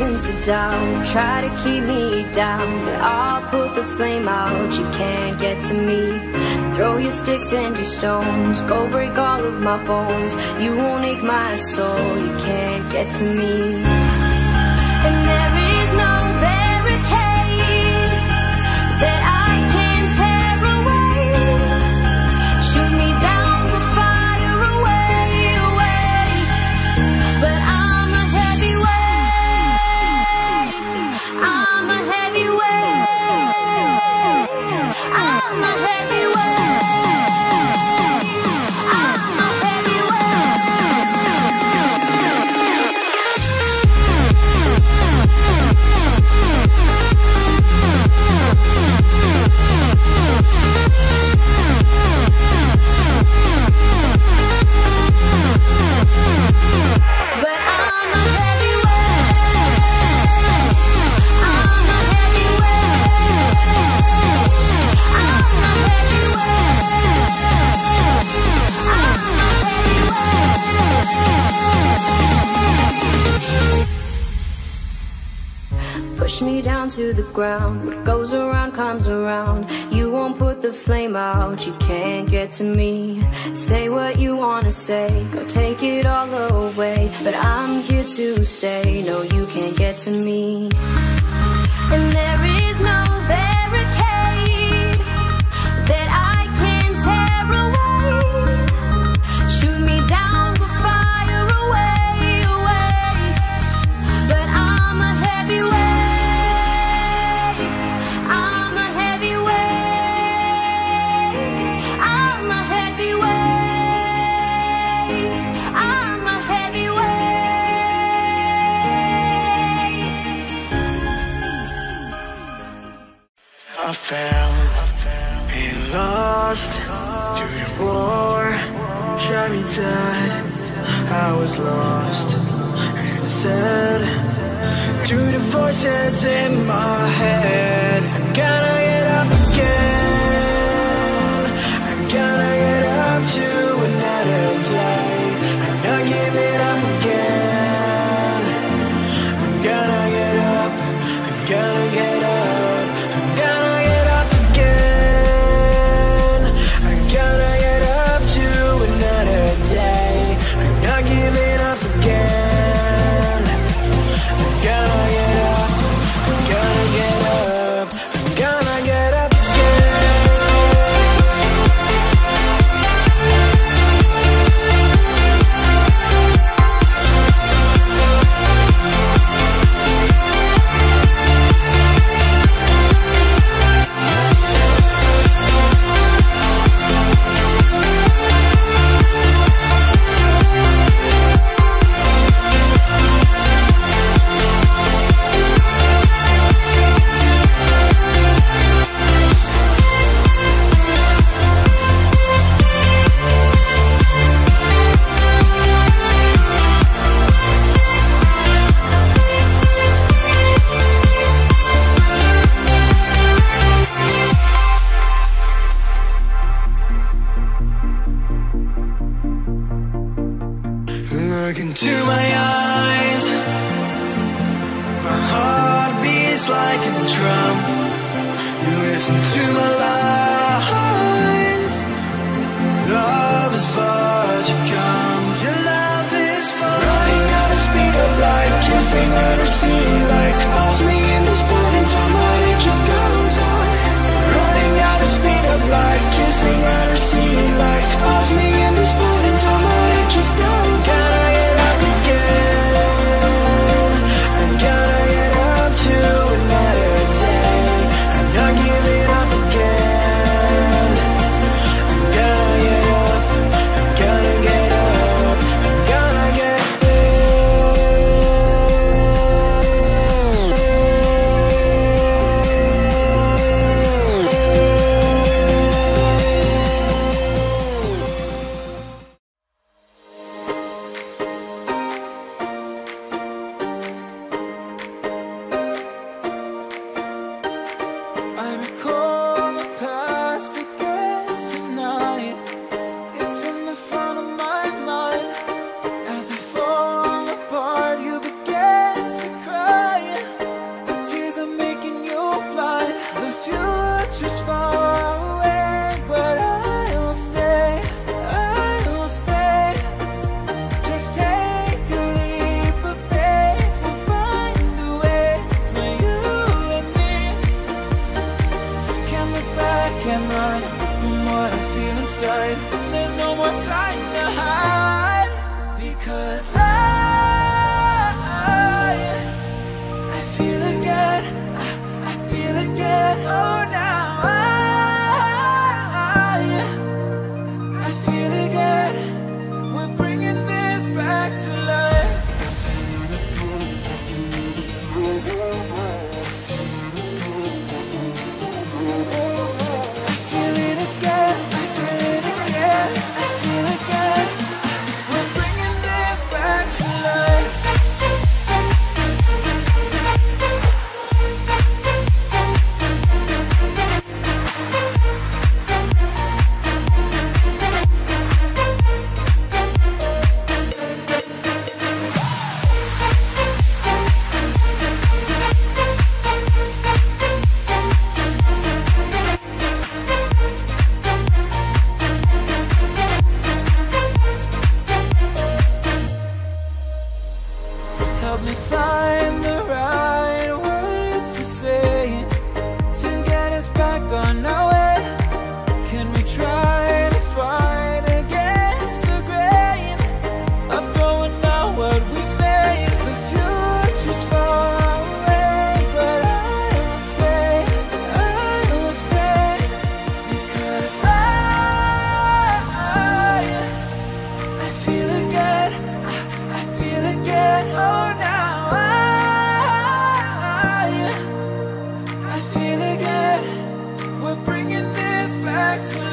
reasons to doubt, try to keep me down, but I'll put the flame out. You can't get to me. Throw your sticks and your stones, go break all of my bones. You won't ache my soul. You can't get to me. And there is no barricade that I can tear away. Shoot me down with fire away, away. But I'm a heavyweight. I'm a heavyweight. I'm a heavyweight. Push me down to the ground. What goes around comes around. You won't put the flame out. You can't get to me. Say what you wanna say, go take it all away, but I'm here to stay. No, you can't get to me. And there is no barricade that I can tear away. Shoot me down with fire away, away. But I'm a heavyweight. I'm a heavyweight. I'm a heavyweight. I'm a heavyweight. I fell and lost to the war, shot me dead. I was lost and I said to the voices in my head, I'm gonna get up again. I'm gonna get up to another day. I'm not giving up again. I'm gonna get up. I'm gonna get up. I'm gonna get up again. I'm gonna get up to another day. I'm not giving up again. I'm gonna get up. I'm gonna get up. I'm gonna get up look into my eyes. My heart beats like a drum. You listen to my lies. Love is far to come. Your love is far. Running at the speed of light, kissing under city lights. Calls me in this morning time, but it just goes on. Running at the speed of light, kissing under city lights. Calls me in this morning time, but it just goes on. Gotta get up again. I'm gonna get up to another day. I'm not giving up again. inside. There's no more time to hide, because I feel again, I feel again. Oh, now I feel again. We're bringing this back to life. I feel it again, I feel it again, I feel again. We're bringing this back to life. Help me find the right words to say to get us back on our way. Can we try to fight against the grain of throwing out what we made? The future's far away, but I will stay, because I feel again, I feel again. Oh, now I feel again. We're bringing this back to life.